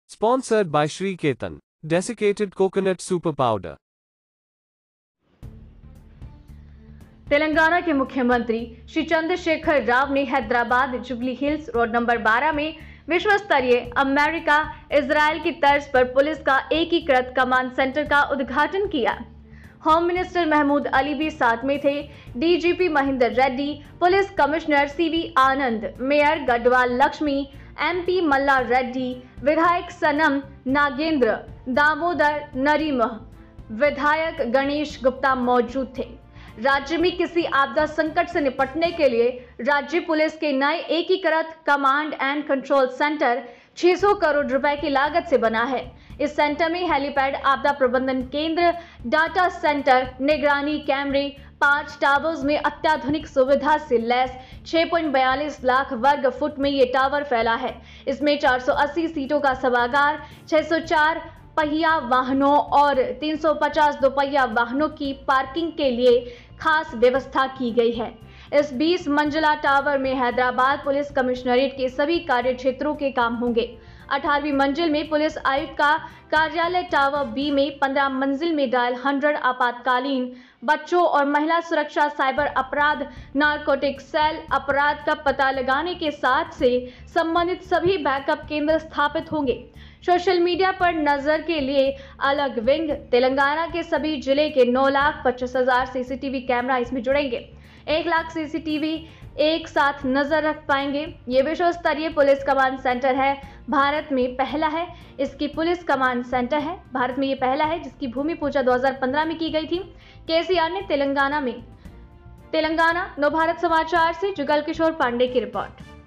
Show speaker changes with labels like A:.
A: Sponsored by Shri Ketan, Desiccated Coconut Super Powder.
B: Telangana के मुख्यमंत्री श्री चंद्रशेखर राव ने हैदराबाद जुबली हिल्स रोड नंबर 12 में विश्व स्तरीय अमेरिका इजराइल की तर्ज पर पुलिस का एकीकृत कमांड सेंटर का उद्घाटन किया। होम मिनिस्टर महमूद अली भी साथ में थे। DGP Mahender Reddy, police commissioner CV Anand, mayor Gadwal Lakshmi, MP Malla Reddy, विधायक सनम नागेंद्र, दामोदर नरीम, विधायक गणेश गुप्ता मौजूद थे। राज्य में किसी आपदा संकट से निपटने के लिए राज्य पुलिस के नए एकीकृत command and control centre 600 crore रुपए की लागत से बना है। इस सेंटर में हेलीपैड, आपदा प्रबंधन केंद्र, डाटा सेंटर, निगरानी कैमरे, 5 टावर्स में अत्याधुनिक सुविधा से लैस 6.42 लाख वर्ग फुट में ये टावर फैला है। इसमें 480 सीटों का सभागार, 604 पहिया वाहनों और 350 दोपहिया वाहनों की पार्किंग के लिए खास व्यवस्था की गई है। इस 20 मंजिला टावर में हैदराबाद पुलिस कमिश्नरेट के सभी कार्य क्षेत्रों के काम होंगे। 18वीं मंजिल में पुलिस आयुक्त का कार्यालय, टावर बी में 15 मंजिल में डायल 100 आपातकालीन, बच्चों और महिला सुरक्षा, साइबर अपराध, नारकोटिक सेल, अपराध का पता लगाने के साथ से संबंधित सभी बैकअप केंद्र स्थापित होंगे। सोशल मीडिया पर नजर के लिए अलग विंग, तेलंगाना के सभी जिले के 9,25,000 सीसीटीवी कैमरा इसमें जुड़ेंगे। 1 लाख सीसीटीवी एक साथ नजर रख पाएंगे। ये विश्व स्तरीय पुलिस कमांड सेंटर है, भारत में पहला है। इसकी पुलिस कमांड सेंटर है, भारत में ये पहला है जिसकी भूमि पूजा 2015 में की गई थी। केसीआर ने तेलंगाना नवभारत समाचार से जुगल किशोर पांडे की रिपोर्ट।